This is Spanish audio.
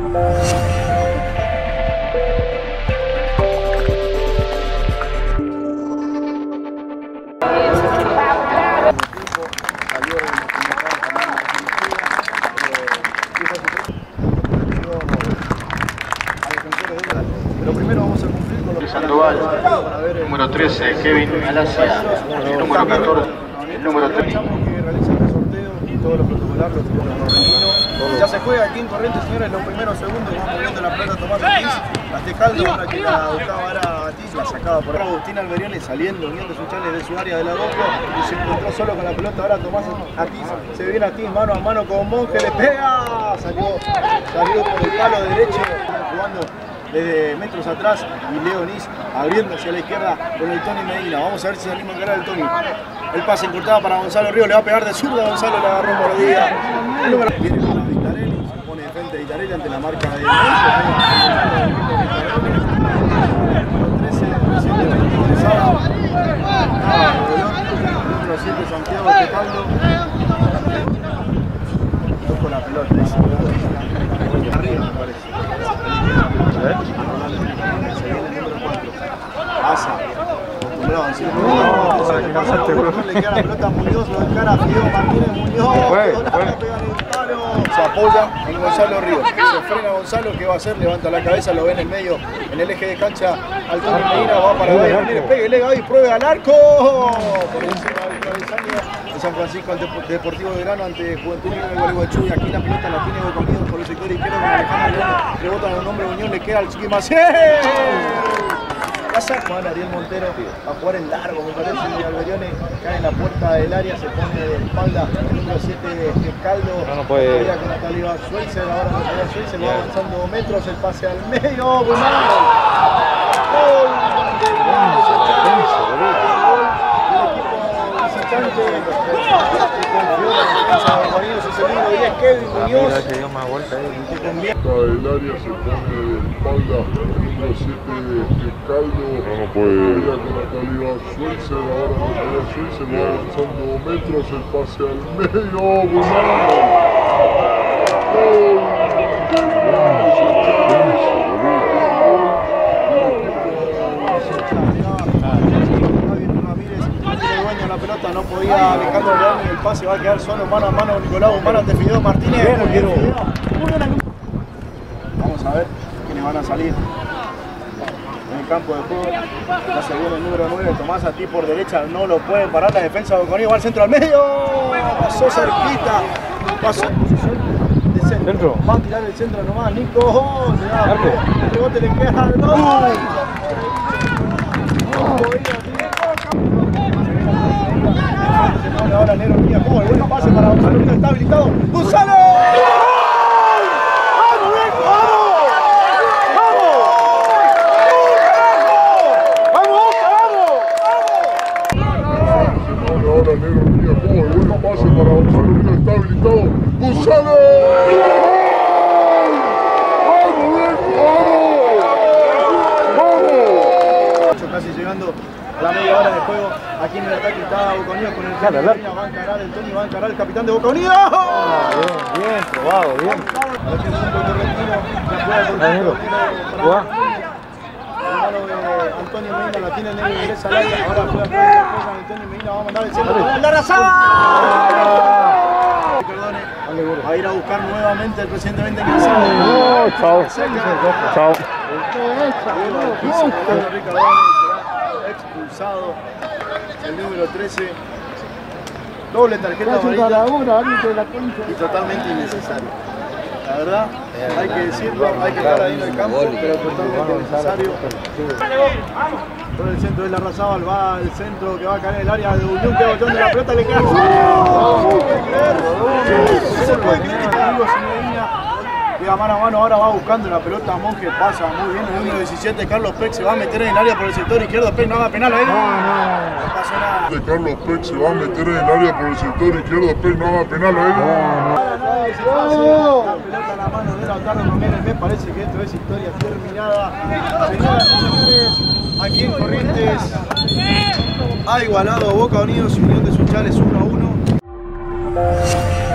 Pero primero vamos a cumplir con lo que Sandoval, número 13, Kevin Malasia, el número 14, el número 3. Que realizan el sorteo y todos los protocolares los tenemos correntinos. Ya se juega aquí en Corrientes, señores, los primeros segundos. Vamos moviendo la pelota Tomás Ortiz. Hasta Caldo, ahora que la buscaba era Atiz, la sacaba por ahora Agustín Alberione saliendo, viendo sus chales de su área de la doble y se encontró solo con la pelota. Ahora Tomás Atiz, se viene Atiz mano a mano con Monge, le pega, salió por el palo derecho, jugando desde metros atrás, y Leonis abriendo hacia la izquierda con el Tony Medina. Vamos a ver si se anima a encarar el Tony. El pase encortado para Gonzalo Ríos, le va a pegar de zurda, Gonzalo le agarró mordida. El número viene para Vitarelli, se pone de frente a Vitarelli ante la marca de número 7 Santiago Tejando. Con la pelota, arriba me parece. Pasa, le queda la pelota a Muñoz, lo encara a Fideo Martínez Muñoz, se apoya en Gonzalo Ríos, se frena Gonzalo, ¿qué va a hacer? Levanta la cabeza, lo ve en el medio, en el eje de cancha, Antonio Medina va para Gaby Ramírez, pégale Gaby, pruebe al arco, por encima del travesaño de San Francisco ante Deportivo Belgrano, ante Juventud Unida de Gualeguaychú, y aquí la pelota la tiene Boca por el sector izquierdo con Alejandro León, rebota en el nombre de Unión, le queda al Chiqui Maciel. Juan Ariel Montero a jugar en largo, me parece, y Alberione cae en la puerta del área, se pone de espalda el número 7 Caldo, no puede. con Natalia Schweitzer, ahora Natalia Schweitzer va avanzando metros, el pase al medio, gol Kevin Muñoz. Se dio más vuelta ahí. El área se pone de espalda, el número 7 Caldo, no puede. Con Natalia Schweitzer, ahora Natalia Schweitzer va avanzando metros, el pase al medio, la pelota no podía Alejandro León y el pase va a quedar solo mano a mano Nicolau Guzmán ante Fideo Martínez. Vamos a ver quiénes van a salir en el campo de juego. Ya se viene el número 9, Tomás Ati por derecha, no lo puede parar la defensa de Boconillo, va al centro al medio, pasó cerquita, pasó de centro, va a tirar el centro nomás, Nico, el rebote le queda al ahora Nero Mía, como el buen pase para Gonzalo, que está habilitado. ¡Gonzalo! ¡Vamos, viejo! ¡Vamos! ahora Nero Mía, como el buen pase para Gonzalo, que está habilitado. ¡Gonzalo! Casi llegando a la media hora de juego. Aquí en el ataque está Boca Unida con el Tony. Va a encarar el Tony, va a encarar el capitán de Boca Unida. Bien, probado, bien. Ahora tiene un punto correntino. La juega por el mano de Antonio Medina, la tiene Negro, ingresa al área. Ahora juega con Antonio Medina, va a mandar el centro. ¡La arrasada! Perdone, va a ir a buscar nuevamente el recientemente ingresado. Chao. Chao. Expulsado el número 13, doble tarjeta amarilla y totalmente innecesario. La verdad, hay que decirlo, hay que estar ahí en el campo, pero totalmente innecesario. Por el centro de la Razábal va al centro que va a caer en el área de Unión, que botón de la pelota le queda. Se puede criticar algo sin Medina. Queda mano a mano, ahora va buscando la pelota, Monge pasa muy bien, el número 17, Carlos Peck se va a meter en el área por el sector izquierdo, Peck no haga penal ahí. No pasó nada. Carlos Peck se va a meter en el área por el sector izquierdo, Peck no haga penal ahí. La pelota en la mano de Lautaro Romero, me parece que esto es historia terminada. Señoras y señores, aquí en Corrientes ha igualado Boca Unidos y Unión de Sunchales 1-1.